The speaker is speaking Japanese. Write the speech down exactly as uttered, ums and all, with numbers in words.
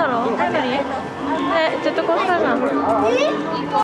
ろ？何？ね、ジェットコースターじゃん。